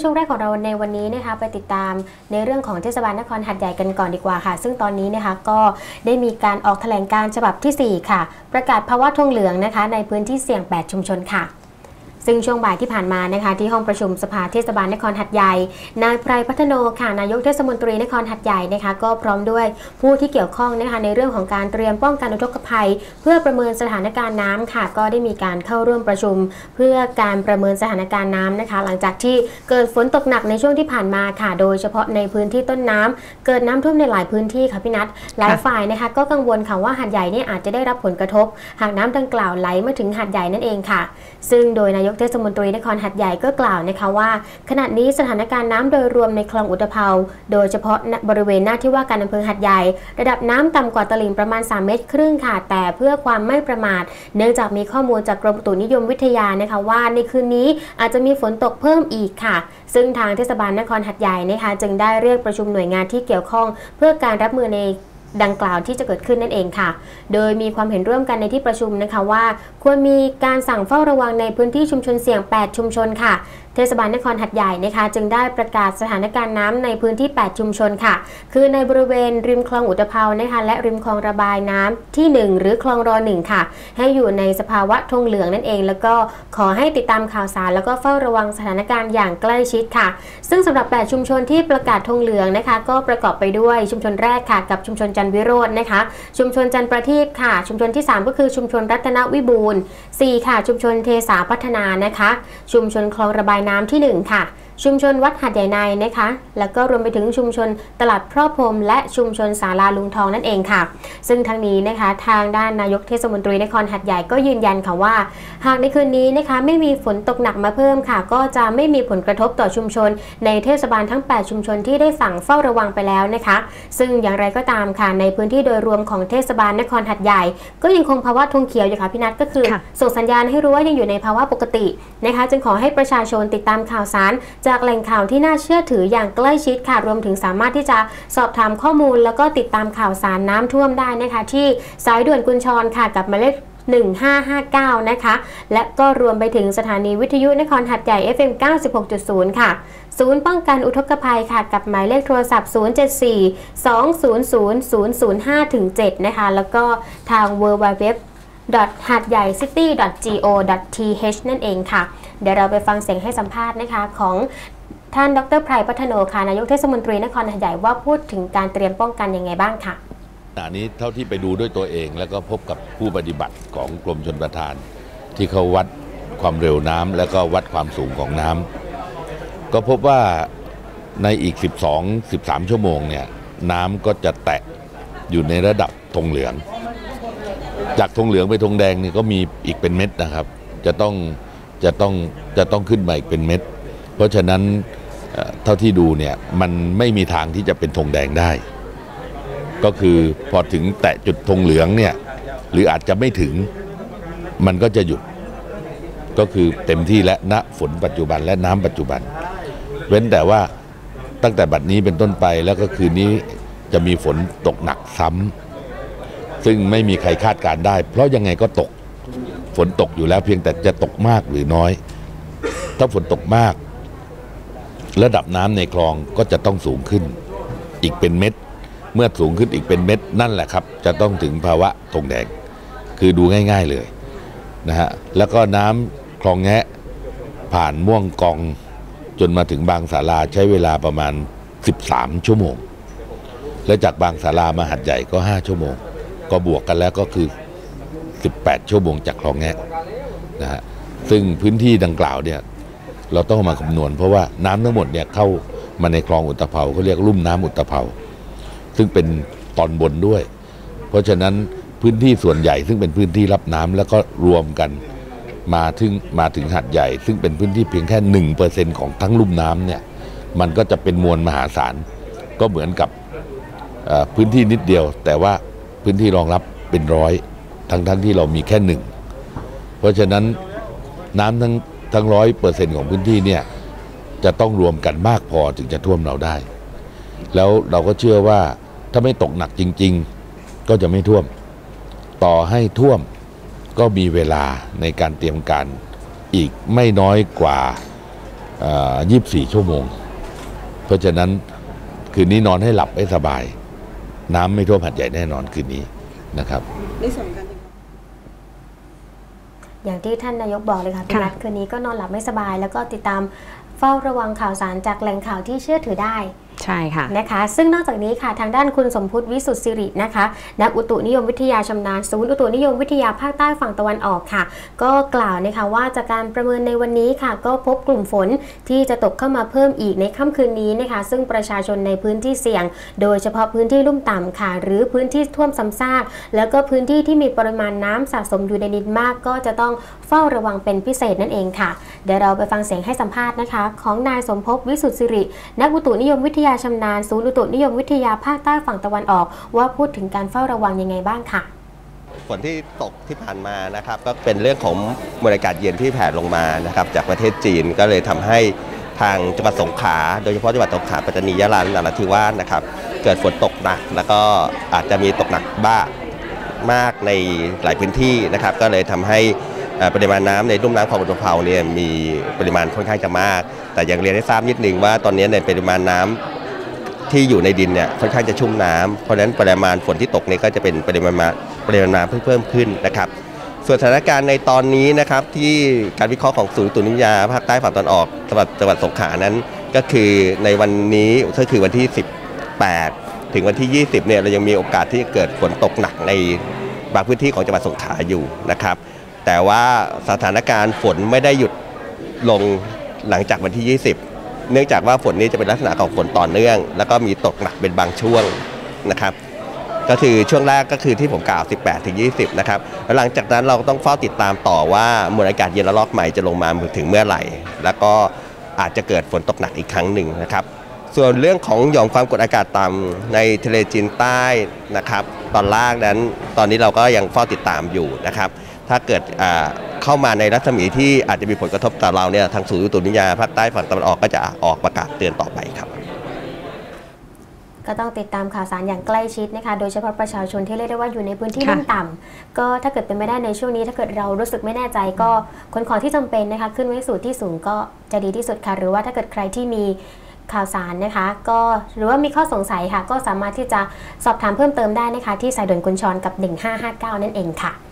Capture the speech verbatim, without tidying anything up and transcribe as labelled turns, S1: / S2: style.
S1: ช่วงแรกของเราในวันนี้นะคะไปติดตามในเรื่องของเทศบาลนครหาดใหญ่กันก่อนดีกว่าค่ะซึ่งตอนนี้นะคะก็ได้มีการออกแถลงการฉบับที่สี่ค่ะประกาศภาวะธงเหลืองนะคะในพื้นที่เสี่ยงแปดชุมชนค่ะซึ่งช่วงบ่ายที่ผ่านมานะคะที่ห้องประชุมสภาเทศบาลนครหาดใหญ่นายไพรพัฒโนค่ะนายกเทศมนตรีนครหาดใหญ่นะคะก็พร้อมด้วยผู้ที่เกี่ยวข้องนะคะในเรื่องของการเตรียมป้องกันอุทกภัยเพื่อประเมินสถานการณ์น้ำค่ะก็ได้มีการเข้าร่วมประชุมเพื่อการประเมินสถานการณ์น้ำนะคะหลังจากที่เกิดฝนตกหนักในช่วงที่ผ่านมาค่ะโดยเฉพาะในพื้นที่ต้นน้ำเกิดน้ำท่วมในหลายพื้นที่ค่ะพี่นัทหลายฝ่ายนะคะก็กังวลค่ะว่าหาดใหญ่เนี่ยอาจจะได้รับผลกระทบหากน้ำดังกล่าวไหลมาถึงหาดใหญ่นั่นเองค่ะซึ่งโดยนายกเทศมนตรีนครหาดใหญ่ก็กล่าวนะคะว่าขณะนี้สถานการณ์น้ำโดยรวมในคลองอุตภาวโดยเฉพาะบริเวณหน้าที่ว่าการอำเภอหาดใหญ่ระดับน้ำต่ำกว่าตลิ่งประมาณสามเมตรครึ่งค่ะแต่เพื่อความไม่ประมาทเนื่องจากมีข้อมูลจากกรมอุตุนิยมวิทยานะคะว่าในคืนนี้อาจจะมีฝนตกเพิ่มอีกค่ะซึ่งทางเทศบาลนครหาดใหญ่นะคะจึงได้เรียกประชุมหน่วยงานที่เกี่ยวข้องเพื่อการรับมือในดังกล่าวที่จะเกิดขึ้นนั่นเองค่ะโดยมีความเห็นร่วมกันในที่ประชุมนะคะว่าควรมีการสั่งเฝ้าระวังในพื้นที่ชุมชนเสี่ยงแปดชุมชนค่ะเทศบาลนครหาดใหญ่นะคะจึงได้ประกาศสถานการณ์น้ำในพื้นที่แปดชุมชนค่ะคือในบริเวณริมคลองอุตภาวนะคะและริมคลองระบายน้ำที่หนึ่งหรือคลองรอหนึ่งค่ะให้อยู่ในสภาวะธงเหลืองนั่นเองแล้วก็ขอให้ติดตามข่าวสารแล้วก็เฝ้าระวังสถานการณ์อย่างใกล้ชิดค่ะซึ่งสำหรับแปดชุมชนที่ประกาศธงเหลืองนะคะก็ประกอบไปด้วยชุมชนแรกค่ะกับชุมชนจันทร์วิโรจน์นะคะชุมชนจันทร์ประทีปค่ะชุมชนที่สามก็คือชุมชนรัตนวิบูลย์สี่ค่ะชุมชนเทสาพัฒนานะคะชุมชนคลองระบายน้ำที่หนึ่งค่ะชุมชนวัดหาดใหญ่ในนะคะแล้วก็รวมไปถึงชุมชนตลาดพร่อพรมและชุมชนศาลาลุงทองนั่นเองค่ะซึ่งทั้งนี้นะคะทางด้านนายกเทศมนตรีนครหาดใหญ่ก็ยืนยันค่ะว่าหากในคืนนี้นะคะไม่มีฝนตกหนักมาเพิ่มค่ะก็จะไม่มีผลกระทบต่อชุมชนในเทศบาลทั้งแปดชุมชนที่ได้สั่งเฝ้าระวังไปแล้วนะคะซึ่งอย่างไรก็ตามค่ะในพื้นที่โดยรวมของเทศบาลนครหาดใหญ่ก็ยังคงภาวะธงเขียวอยู่ค่ะพี่นัทก็คือส่งสัญญาณให้รู้ว่ายังอยู่ในภาวะปกตินะคะจึงขอให้ประชาชนติดตามข่าวสารจากแหล่งข่าวที่น่าเชื่อถืออย่างใกล้ชิดค่ะรวมถึงสามารถที่จะสอบถามข้อมูลแล้วก็ติดตามข่าวสารน้ำท่วมได้นะคะที่สายด่วนกุญชรค่ะกับหมายเลขหนึ่งห้าห้าเก้านะคะและก็รวมไปถึงสถานีวิทยุนครหาดใหญ่ เอฟ เอ็ม เก้าสิบหกจุดศูนย์ ค่ะศูนย์ป้องกันอุทกภัยค่ะกับหมายเลขโทรศัพท์ศูนย์ เจ็ด สี่ สอง ศูนย์ ศูนย์ ศูนย์ ศูนย์ ห้า ถึง เจ็ดนะคะแล้วก็ทาง ดับเบิลยู ดับเบิลยู ดับเบิลยู ดอท หาดใหญ่ ซิตี้ ดอท จี โอ ดอท ที เอช นั่นเองค่ะเดี๋ยวเราไปฟังเสียงให้สัมภาษณ์นะคะของท่านดรไพรพัฒโนค่ะนายกเทศมนตรีนครหาดใหญ่ว่าพูดถึงการเตรียมป้องกันยังไงบ้างค่ะ
S2: อันนี้เท่าที่ไปดูด้วยตัวเองแล้วก็พบกับผู้ปฏิบัติของกรมชลประทานที่เขาวัดความเร็วน้ำแล้วก็วัดความสูงของน้ำก็พบว่าในอีกสิบสอง สิบสามชั่วโมงเนี่ยน้ำก็จะแตะอยู่ในระดับธงเหลืองจากธงเหลืองไปธงแดงนี่ก็มีอีกเป็นเม็ดนะครับจะต้องจะต้องจะต้องขึ้นมาอีกเป็นเม็ดเพราะฉะนั้นเท่าที่ดูเนี่ยมันไม่มีทางที่จะเป็นธงแดงได้ก็คือพอถึงแตะจุดธงเหลืองเนี่ยหรืออาจจะไม่ถึงมันก็จะหยุดก็คือเต็มที่และณฝนปัจจุบันและน้ำปัจจุบันเว้นแต่ว่าตั้งแต่บัดนี้เป็นต้นไปแล้วก็คืนนี้จะมีฝนตกหนักซ้ำซึ่งไม่มีใครคาดการได้เพราะยังไงก็ตกฝนตกอยู่แล้วเพียงแต่จะตกมากหรือน้อยถ้าฝนตกมากระดับน้ำในคลองก็จะต้องสูงขึ้นอีกเป็นเม็ดเมื่อสูงขึ้นอีกเป็นเม็ดนั่นแหละครับจะต้องถึงภาวะธงแดงคือดูง่ายๆเลยนะฮะแล้วก็น้ำคลองแงะผ่านม่วงกองจนมาถึงบางสาราใช้เวลาประมาณสิบสามชั่วโมงและจากบางสารามาหาดใหญ่ก็ห้าชั่วโมงก็บวกกันแล้วก็คือสิบแปดชั่วโมงจากคลองแงะนะฮะซึ่งพื้นที่ดังกล่าวเนี่ยเราต้องมาคำนวณเพราะว่าน้ำทั้งหมดเนี่ยเข้ามาในคลองอุตภาวเขาเรียกลุ่มน้ำอุตภาวซึ่งเป็นตอนบนด้วยเพราะฉะนั้นพื้นที่ส่วนใหญ่ซึ่งเป็นพื้นที่รับน้ำแล้วก็รวมกันมาถึงมาถึงหาดใหญ่ซึ่งเป็นพื้นที่เพียงแค่ หนึ่งเปอร์เซ็นต์ ของทั้งลุ่มน้ำเนี่ยมันก็จะเป็นมวลมหาศาลก็เหมือนกับพื้นที่นิดเดียวแต่ว่าพื้นที่รองรับเป็นร้อยทั้งทั้งที่เรามีแค่หนึ่งเพราะฉะนั้นน้ำทั้งทั้งร้อยเปอร์เซ็นต์ของพื้นที่เนี่ยจะต้องรวมกันมากพอถึงจะท่วมเราได้แล้วเราก็เชื่อว่าถ้าไม่ตกหนักจริงๆก็จะไม่ท่วมต่อให้ท่วมก็มีเวลาในการเตรียมการอีกไม่น้อยกว่ายี่สิบสี่ชั่วโมงเพราะฉะนั้นคืนนี้นอนให้หลับให้สบายน้ำไม่ท่วมหาดใหญ่แน่นอนคืนนี้นะครับ
S3: ในส่วนการ
S1: อย่างที่ท่านนายกบอกเลยค่ะพี่นัทคืนนี้ก็นอนหลับไม่สบายแล้วก็ติดตามเฝ้าระวังข่าวสารจากแหล่งข่าวที่เชื่อถือได้
S3: ใช่ค่ะ
S1: นะคะซึ่งนอกจากนี้ค่ะทางด้านคุณสมพุทธวิสุทธิสิรินะคะนักอุตุนิยมวิทยาชำนาญศูนย์อุตุนิยมวิทยาภาคใต้ฝั่งตะวันออกค่ะก็กล่าวนะคะว่าจากการประเมินในวันนี้ค่ะก็พบกลุ่มฝนที่จะตกเข้ามาเพิ่มอีกในค่ำคืนนี้นะคะซึ่งประชาชนในพื้นที่เสี่ยงโดยเฉพาะพื้นที่ลุ่มต่ำค่ะหรือพื้นที่ท่วมซ้ำซากแล้วก็พื้นที่ที่มีปริมาณน้ำสะสมอยู่ในดินมากก็จะต้องเฝ้าระวังเป็นพิเศษนั่นเองค่ะเดี๋ยวเราไปฟังเสียงให้สัมภาษณ์นะคะของนายสมภพวิสุทธิสิรินักอุตุนิยมวิทยาชำนาญศูนย์อุตุนิยมวิทยาภาคใต้ฝั่งตะวันออกว่าพูดถึงการเฝ้าระวังยังไงบ้างค่ะ
S4: ฝนที่ตกที่ผ่านมานะครับก็เป็นเรื่องของมวลอากาศเย็นที่แผ่ลงมานะครับจากประเทศจีนก็เลยทำให้ทางจังหวัดสงขลาโดยเฉพาะจังหวัดสงขลาปัตตานียะลานราธิวาสนะครับเกิดฝนตกหนักแล้วก็อาจจะมีตกหนักบ้างมากในหลายพื้นที่นะครับก็เลยทำให้ปริมาณน้ำในลุ่มน้ำคลองอุตภาวเนี่ยมีปริมาณค่อนข้างจะมากแต่ยังเรียนให้ทราบนิดนึงว่าตอนนี้ในปริมาณน้ำที่อยู่ในดินเนี่ยค่อนข้างจะชุ่มน้ำเพราะฉะนั้นปริมาณฝนที่ตกนี่ก็จะเป็นปริมาณปริมาณน้ำเพิ่มขึ้นนะครับส่วนสถานการณ์ในตอนนี้นะครับที่การวิเคราะห์ของศูนย์อุตุนิยมภาคใต้ฝั่งตะวันออกจังหวัดจังหวัดสงขลานั้นก็คือในวันนี้ก็คือวันที่สิบแปดถึงวันที่ยี่สิบเนี่ยเรายังมีโอกาสที่จะเกิดฝนตกหนักในบางพื้นที่ของจังหวัดสงขลาอยู่นะครับแต่ว่าสถานการณ์ฝนไม่ได้หยุดลงหลังจากวันที่ยี่สิบเนื่องจากว่าฝนนี้จะเป็นลักษณะของฝนต่อเนื่องแล้วก็มีตกหนักเป็นบางช่วงนะครับก็คือช่วงแรกก็คือที่ผมกล่าวสิบแปดถึงยี่สิบนะครับแล้วหลังจากนั้นเราต้องเฝ้าติดตามต่อว่ามวลอากาศเย็นระลอกใหม่จะลงมาถึงเมื่อไหร่แล้วก็อาจจะเกิดฝนตกหนักอีกครั้งหนึ่งนะครับส่วนเรื่องของหย่อมความกดอากาศต่ำในทะเลจีนใต้นะครับตอนล่างนั้นตอนนี้เราก็ยังเฝ้าติดตามอยู่นะครับถ้าเกิดเข้ามาในรัศมีที่อาจจะมีผลกระทบต่อเราเนี่ยทางศูนย์อุตุนิยมภาคใต้ฝั่งตะวันออกก็จะออกประกาศเตือนต่อไปครับ
S1: ก็ต้องติดตามข่าวสารอย่างใกล้ชิดนะคะโดยเฉพาะประชาชนที่เรียกได้ว่าอยู่ในพื้นที่ลุ่มต่ำก็ถ้าเกิดเป็นไม่ได้ในช่วงนี้ถ้าเกิดเรารู้สึกไม่แน่ใจก็ขนของที่จำเป็นนะคะขึ้นไว้สู่ที่สูงก็จะดีที่สุดค่ะหรือว่าถ้าเกิดใครที่มีข่าวสารนะคะก็หรือว่ามีข้อสงสัยค่ะก็สามารถที่จะสอบถามเพิ่มเติมได้นะคะที่สายด่วนกุญชรกับหนึ่งห้าห้าเก้านั่นเองค่ะ